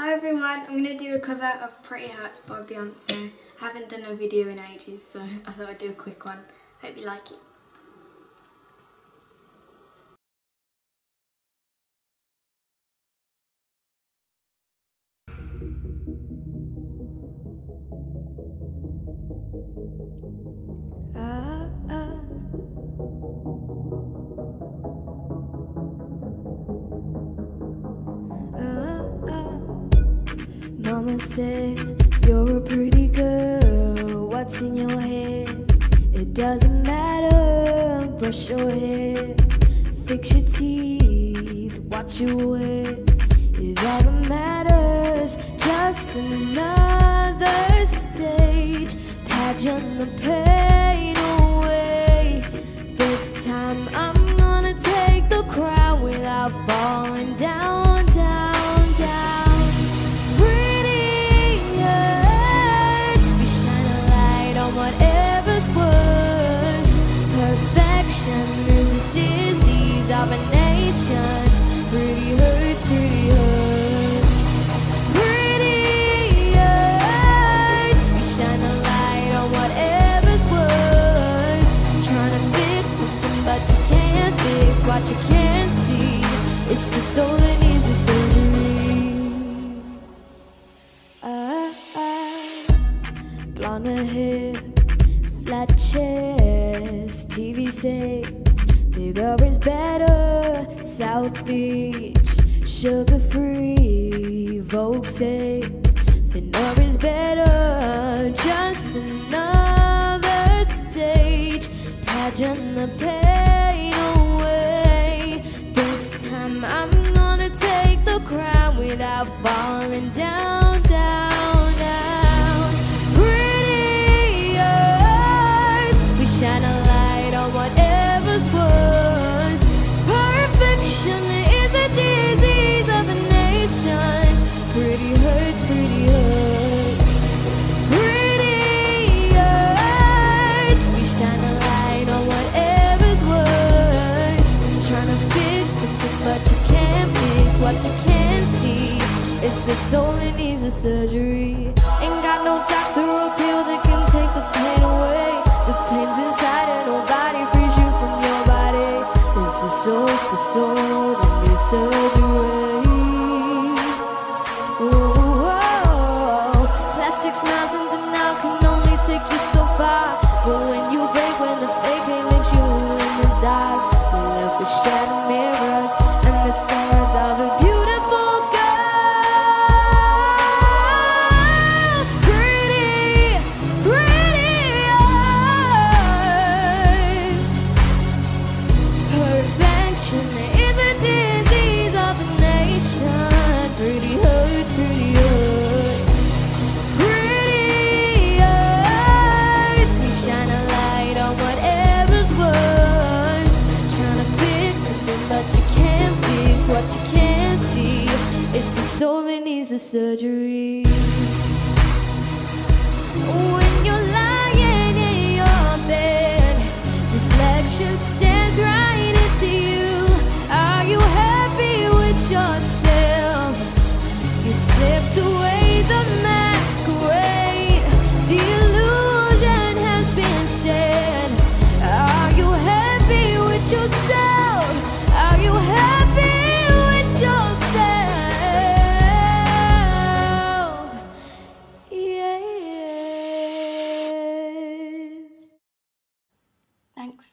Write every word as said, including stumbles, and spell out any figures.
Hi everyone, I'm going to do a cover of Pretty Hurts by Beyonce. I haven't done a video in ages, so I thought I'd do a quick one. Hope you like it. Ah, ah. Ah, ah. Mama said, you're a pretty girl, what's in your head? It doesn't matter, brush your hair, fix your teeth, watch you wear is all that matters. Just another stage, pageant the pain away. This time I'm gonna take the crown without falling down, down, down. Pretty hurts, we shine a light on whatever's worse. Perfection is a disease of a nation. Pretty hurts, pretty hurts. Pretty hurts, we shine a light on whatever's worse. Trying to fix something but you can't fix what you can't see. It's the soul that needs a surgery. Ah, ah. Blonde hair, flat chest, T V says bigger is better. South Beach, sugar free, Vogue says thinner is better. Just another stage, pageant the pain away. This time I'm gonna take the crown without falling down, down, down. Pretty hurts, we shine a light on whatever's worse. Perfection is a disease of a nation. Pretty hurts, pretty hurts. Pretty hurts, we shine a light on whatever's worse. Trying to fix something but you can't fix what you can't see. It's the soul that needs a surgery. Ain't got no doctor or pill that can take the pain away. The pain's inside and nobody frees you from your body. It's the soul, it's the soul that needs surgery. Oh, oh. Plastic smiles and denial can only take you so far. But when you break, when the fake pain leaves you in the dark, you're left with shattered mirrors and the scars of a beautiful girl. Pretty, pretty eyes. Perfection is a disease of the nation. Pretty hurts, pretty hurts. Pretty hurts, we shine a light on whatever's worse. Trying to fix something but you can't fix what you can't see. It's the soul that needs a surgery. When you're lying in your bed, reflection stands right into you. Are you happy with yourself? You slipped away the masquerade. The illusion has been shed. Are you happy with yourself? Are you happy with yourself? Yes. Thanks.